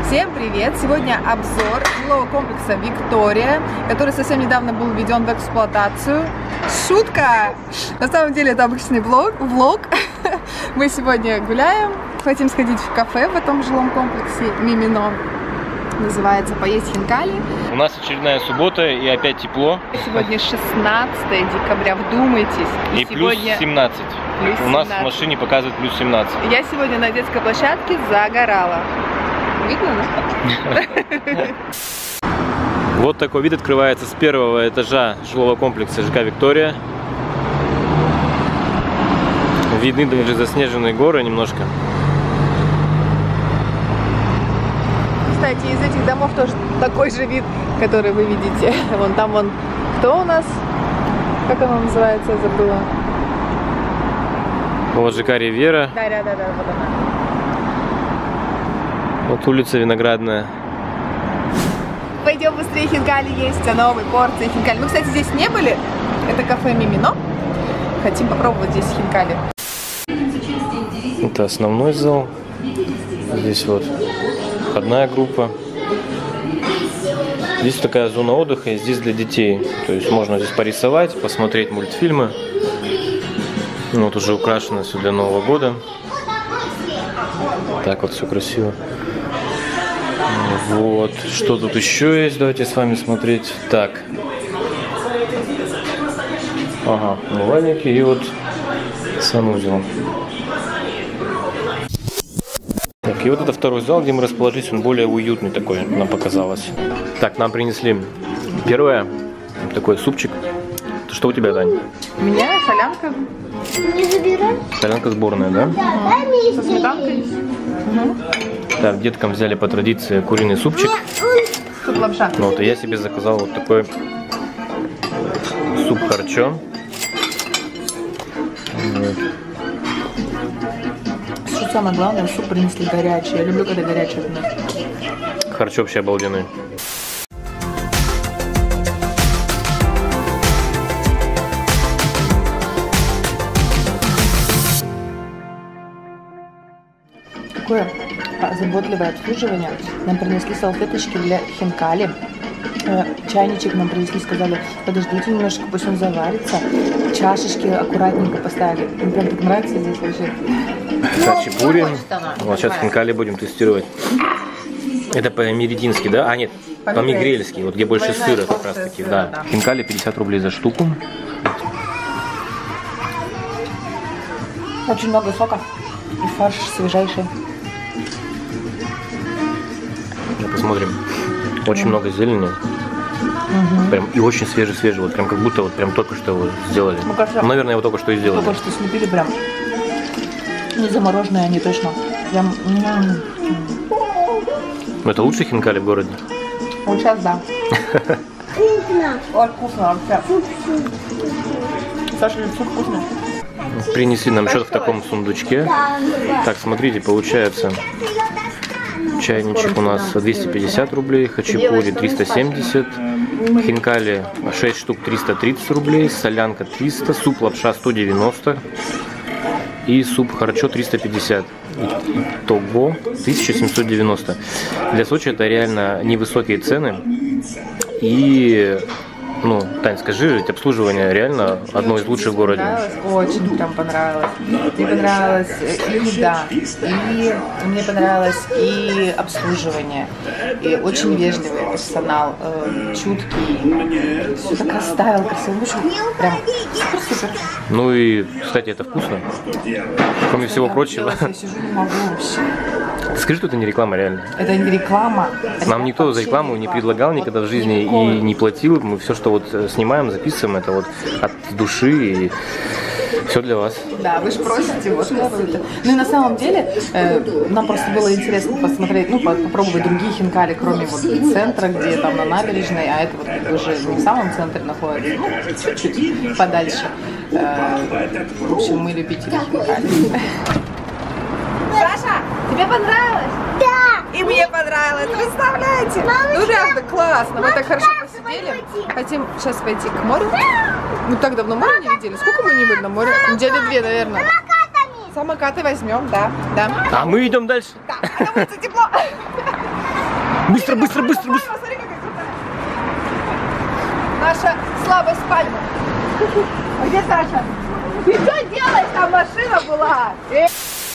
Всем привет! Сегодня обзор жилого комплекса Виктория, который совсем недавно был введен в эксплуатацию. Шутка! На самом деле это обычный влог. Мы сегодня гуляем, хотим сходить в кафе в этом жилом комплексе Мимино. Называется «Поесть хинкали». У нас очередная суббота и опять тепло. Сегодня 16 декабря, вдумайтесь. И плюс 17. У нас в машине показывает плюс 17. Я сегодня на детской площадке загорала. Видно, да? Вот такой вид открывается с первого этажа жилого комплекса ЖК Виктория. Видны даже заснеженные горы немножко. Кстати, из этих домов тоже такой же вид, который вы видите. Вон там вон, кто у нас? Как оно называется, я забыла. Вот ЖК Ривьера. Да, вот она. Вот улица Виноградная. Пойдем быстрее хинкали есть, новые порции хинкали. Мы, кстати, здесь не были. Это кафе Мимино. Хотим попробовать здесь хинкали. Это основной зал. Здесь вот входная группа. Здесь такая зона отдыха, и здесь для детей. То есть можно здесь порисовать, посмотреть мультфильмы. Вот уже украшено все для Нового года. Так вот все красиво. Вот, что тут еще есть, давайте с вами смотреть. Так. Ага, умывальники и вот санузел. Так, и вот это второй зал, где мы расположились, он более уютный такой, нам показалось. Так, нам принесли первое, такой супчик. Что у тебя, Дань? У меня солянка. Солянка сборная, да? Со сметанкой. Так, деткам взяли по традиции куриный супчик. Тут лапша. Вот, и я себе заказал вот такой суп харчо. Вот. Что самое главное, суп принесли горячий. Я люблю, когда горячий. Харчо вообще обалденный. Такое заботливое обслуживание. Нам принесли салфеточки для хинкали. Чайничек нам принесли, сказали, подождите немножко, пусть он заварится. Чашечки аккуратненько поставили. Мне прям так нравится здесь вообще. Хачапури. Вот сейчас хинкали будем тестировать. Это по-меридински, да? А нет, по-мигрельски, вот где больше сыра как раз таки, да. Хинкали 50 рублей за штуку. Очень много сока и фарш свежайший. Посмотрим. Очень много зелени. Прям, и очень свежий-свежий. Вот прям как будто вот прям только что его сделали. Ну, кажется, наверное, его только что и сделали. Только что слепили прям. Не замороженные они точно. Прям. Это лучший хинкали в городе? Вот сейчас да. Вкусно. Очень вкусно вообще. Саша, суп вкусный. Принесли нам что-то в таком сундучке. Так, смотрите, получается. Чайничек у нас 250 рублей, хачапури 370, хинкали 6 штук 330 рублей, солянка 300, суп лапша 190 и суп харчо 350. Итого 1790. Для Сочи это реально невысокие цены. И, ну, Тань, скажи, ведь обслуживание реально одно из лучших в городе. Очень прям понравилось. Мне понравилась и еда, и мне понравилось и обслуживание. И очень вежливый персонал, чуткий, все так расставил красиво. Прям супер. Ну и, кстати, это вкусно. Кроме всего прочего. Я сижу, не могу вообще. Скажи, что это не реклама, реально. Это не реклама. Нам никто за рекламу не предлагал никогда в жизни и не платил. Мы все, что вот снимаем, записываем, это вот от души и все для вас. Да, вы же просите, вот это. Ну и на самом деле нам просто было интересно посмотреть, ну попробовать другие хинкали, кроме вот центра, где там на набережной, а это вот как бы уже не в самом центре находится, ну чуть-чуть подальше. В общем, мы любители хинкали. Саша, тебе понравилось? Да! И мне понравилось, представляете? Ну реально классно, мы так хорошо посидели. Хотим сейчас пойти к морю. Мы так давно море не видели. Сколько мы не были на море? Недели 2, наверное. Самокаты возьмем, да. А мы идем дальше. Да, потому что тепло. Быстро, быстро, быстро, быстро. Смотри, какая крутая. Наша слабость пальма. А где Саша? Ты что делаешь? Там машина была.